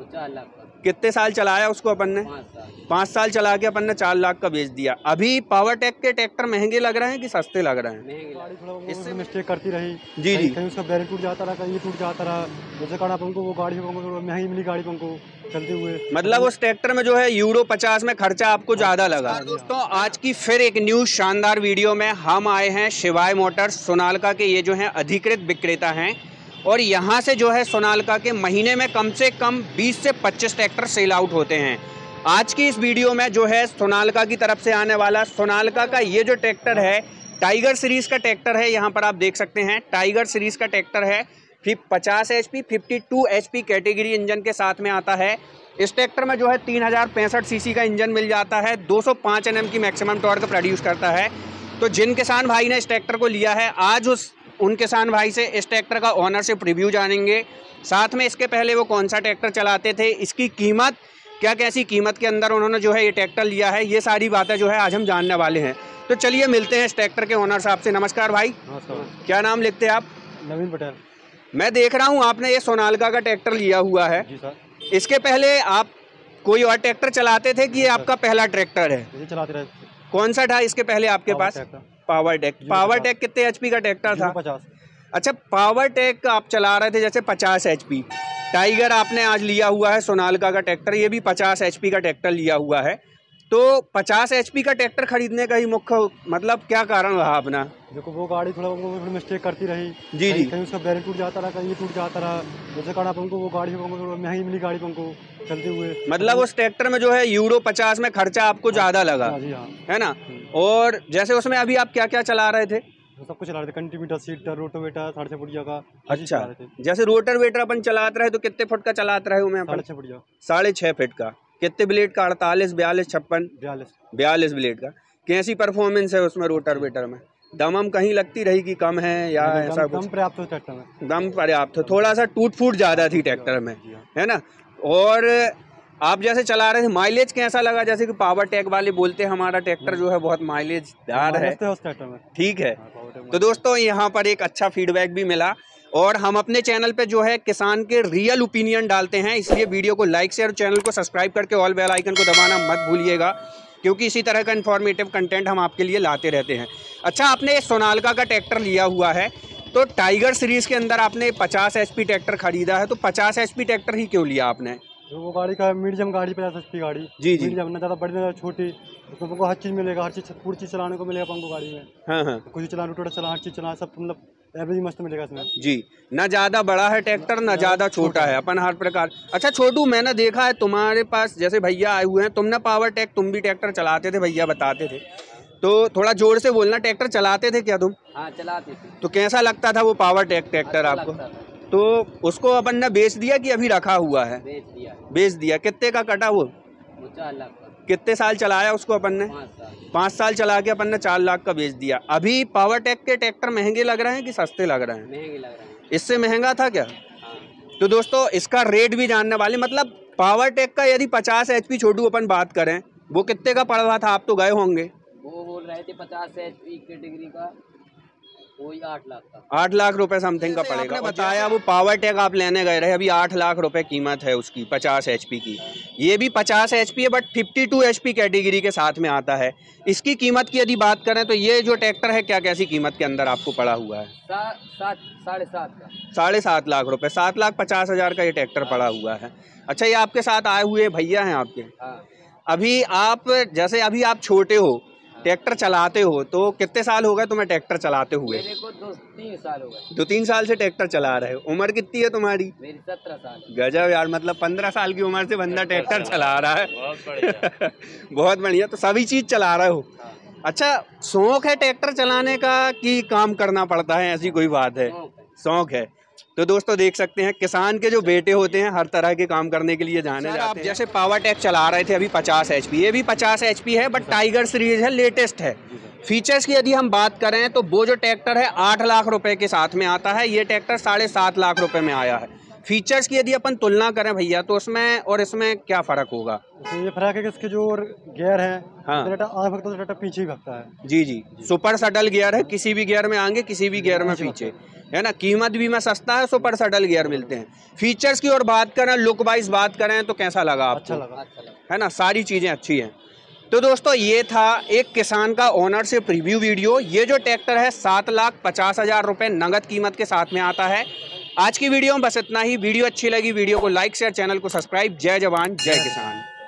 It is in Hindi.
4 लाख का। कितने साल चलाया उसको अपन ने? 5 साल चला के अपन ने 4 लाख का बेच दिया। अभी पावरटेक के ट्रैक्टर महंगे लग रहे हैं कि सस्ते लग रहे हैं? गाड़ी थोड़ा इससे मिस्टेक करती रही जी जी। कहीं उसका बैरियर टूट जाता रहा, कहीं ये टूट जाता रहा, जैसे कारण अपन को वो गाड़ी महंगी मिली गाड़ी अपन को चलते हुए। मतलब उस ट्रैक्टर में जो है यूरो 50 में खर्चा आपको ज्यादा लगा। दोस्तों आज की फिर एक न्यू शानदार वीडियो में हम आए हैं शिवाय मोटर्स सोनालिका के, ये जो हैं अधिकृत विक्रेता हैं और यहाँ से जो है सोनालिका के महीने में कम से कम 20 से 25 ट्रैक्टर सेल आउट होते हैं। आज की इस वीडियो में जो है सोनालिका की तरफ से आने वाला सोनालिका का ये जो ट्रैक्टर है टाइगर सीरीज का ट्रैक्टर है। यहाँ पर आप देख सकते हैं टाइगर सीरीज का ट्रैक्टर है। 50 HP 52 HP कैटेगरी इंजन के साथ में आता है। इस ट्रैक्टर में जो है 3065 सीसी का इंजन मिल जाता है, 205 Nm की मैक्सिमम टॉर्क प्रोड्यूस करता है। तो जिन किसान भाई ने इस ट्रैक्टर को लिया है आज उन किसान भाई से इस ट्रैक्टर का ओनरशिप रिव्यू जानेंगे। साथ में इसके पहले वो कौन सा ट्रैक्टर चलाते थे, इसकी कीमत क्या, कैसी कीमत के अंदर उन्होंने जो है ये ट्रैक्टर लिया है, ये सारी बातें जो है आज हम जानने वाले हैं। तो चलिए मिलते हैं इस ट्रैक्टर के ओनर साहब से। नमस्कार भाई। नमस्कार। क्या नाम लिखते हैं आप? नवीन पटेल। मैं देख रहा हूँ आपने ये सोनालिका का ट्रैक्टर लिया हुआ है। जी सर। इसके पहले आप कोई और ट्रैक्टर चलाते थे कि ये आपका पहला ट्रैक्टर है? ये चलाते रहे। कौन सा था इसके पहले आपके पास? पावरटेक। पावरटेक कितने HP का ट्रैक्टर था? 50। अच्छा, पावरटेक आप चला रहे थे जैसे 50 HP। टाइगर आपने आज लिया हुआ है सोनालिका का ट्रैक्टर, ये भी 50 HP का ट्रैक्टर लिया हुआ है। तो 50 HP का ट्रैक्टर खरीदने का ही मुख्य मतलब क्या कारण रहा अपना? देखो वो गाड़ी थोड़ा मिस्टेक करती रही जी जी। कहीं उसका बैरियर टूट जाता रहा, कहीं ये टूट जाता रहा, जैसे कारण अपन को वो गाड़ी महंगी मिली गाड़ी अपन को चलते हुए। मतलब उस ट्रैक्टर में जो है यूरो 50 में खर्चा आपको ज्यादा लगा है ना? और जैसे उसमें अभी आप क्या क्या चला रहे थे? सब कुछ चला रहे थे, कंट्रीमीटर, सीटर, रोटोवेटर, 6.5 फुटिया का। अच्छा, जैसे रोटर वेटर अपन चलाते रहे तो कितने फुट का चलाते रहे? 6.5 फुटिया। 6.5 फीट का। कितने ब्लेड का? 48, 42, 56? 42 ब्लेड का। कैसी परफॉर्मेंस है उसमें रोटर वेटर में? दम कहीं लगती रही कि कम है या ऐसा कुछ? दम पर्याप्त हो ट्रैक्टर में। दम पर्याप्त हो, थोड़ा सा टूट फूट ज्यादा थी ट्रैक्टर में, है ना? और आप जैसे चला रहे थे माइलेज कैसा लगा? जैसे कि पावरटेक वाले बोलते हैं हमारा ट्रैक्टर जो है बहुत माइलेजदार है, ठीक है। तो दोस्तों यहाँ पर एक अच्छा फीडबैक भी मिला और हम अपने चैनल पे जो है किसान के रियल ओपिनियन डालते हैं, इसलिए वीडियो को लाइक शेयर, चैनल को सब्सक्राइब करके ऑल बेल आइकन को दबाना मत भूलिएगा, क्योंकि इसी तरह का इन्फॉर्मेटिव कंटेंट हम आपके लिए लाते रहते हैं। अच्छा, आपने सोनालिका का ट्रैक्टर लिया हुआ है तो टाइगर सीरीज के अंदर आपने 50 HP ट्रैक्टर खरीदा है, तो 50 HP ट्रैक्टर ही क्यों लिया आपने? तो वो गाड़ी का मीडियम गाड़ी 50 HP गाड़ी। जी जी। मीडियम, ना ज़्यादा बड़ी ना छोटी, उसमें हमको हर चीज़ मिलेगा, हर चीज़ पूरी चीज़ चलाने को मिलेगा अपन को गाड़ी में। हाँ हाँ। कुछ चला, रोटेटर चला, हर चीज़ चला, सब मतलब एवरेज मस्त मिलेगा इसमें। जी, ना ज़्यादा बड़ा है ट्रैक्टर ना ज़्यादा छोटा है, अपन हर प्रकार। अच्छा छोटू, मैंने देखा है तुम्हारे पास जैसे भैया आए हुए हैं, तुमने पावरटेक, तुम भी ट्रैक्टर चलाते थे, भैया बताते थे, तो थोड़ा जोर से बोलना। ट्रैक्टर चलाते थे क्या तुम? हाँ चलाते थे। तो कैसा लगता था वो पावरटेक ट्रैक्टर आपको? तो उसको अपन ने बेच दिया कि अभी रखा हुआ है? बेच दिया। कितने का कटा वो? 4 लाख का। कितने साल चलाया उसको अपन ने? 5 साल चला के अपन ने 4 लाख का बेच दिया। अभी पावरटेक के ट्रैक्टर महंगे लग रहे हैं कि सस्ते लग रहे हैं? महंगे लग रहे हैं। इससे महंगा था क्या? हाँ। तो दोस्तों इसका रेट भी जानने वाले, मतलब पावरटेक का यदि 50 HP छोटू अपन बात करें, वो कितने का पड़ रहा था? आप तो गए होंगे। वो बोल रहे थे 50 HP कैटेगरी का वही 8 लाख का। 8 लाख रुपए समथिंग का पड़ेगा। आपने बताया वो पावरटेक आप लेने गए रहे, अभी 8 लाख रुपए कीमत है उसकी 50 HP की। ये भी 50 HP है बट 52 HP कैटेगरी के साथ में आता है। इसकी कीमत की यदि बात करें तो ये जो ट्रैक्टर है क्या कैसी कीमत के अंदर आपको पड़ा हुआ है? 7.5 का। 7.5 लाख रुपए, 7,50,000 का ये ट्रैक्टर पड़ा हुआ है। अच्छा, ये आपके साथ आए हुए भैया हैं आपके? हाँ। अभी आप जैसे अभी आप छोटे हो, ट्रैक्टर चलाते हो, तो कितने साल हो गए तुम्हें ट्रैक्टर चलाते हुए? मेरे को 2-3 साल हो गए। 2-3 साल से ट्रैक्टर चला रहे हो। उम्र कितनी है तुम्हारी? मेरी 17 साल। गजब यार, मतलब 15 साल की उम्र से बंदा ट्रैक्टर चला रहा है। बहुत बढ़िया। बहुत बढ़िया। तो सभी चीज चला रहे हो? हाँ। अच्छा, शौक है ट्रैक्टर चलाने का कि काम करना पड़ता है, ऐसी कोई बात है? शौक है। तो दोस्तों देख सकते हैं किसान के जो बेटे होते हैं हर तरह के काम करने के लिए जाने जाते हैं। आप जैसे पावरटेक चला रहे थे अभी 50 HP, ये भी 50 HP है बट टाइगर सीरीज है, लेटेस्ट है। फीचर्स की यदि हम बात करें तो वो जो ट्रैक्टर है 8 लाख रुपए के साथ में आता है, ये ट्रैक्टर 7.5 लाख रुपए में आया है। फीचर्स की यदि अपन तुलना करें भैया तो उसमें और इसमें क्या फर्क होगा? ये फर्क है कि इसके जो गियर है, हाँ, आगे भगता है, पीछे ही भगता है। जी जी। सुपर सटल गियर है, किसी भी गियर में आगे किसी भी गियर में पीछे। है ना। कीमत भी में सस्ता है, सुपर सडल गियर मिलते हैं। फीचर्स की और बात करें, लुक वाइज बात करें तो कैसा लगा आपको? अच्छा लगा, है ना, सारी चीज़ें अच्छी हैं। तो दोस्तों ये था एक किसान का ओनरशिप रिव्यू वीडियो। ये जो ट्रैक्टर है 7,50,000 रुपये नगद कीमत के साथ में आता है। आज की वीडियो में बस इतना ही। वीडियो अच्छी लगी, वीडियो को लाइक शेयर, चैनल को सब्सक्राइब। जय जवान जय किसान।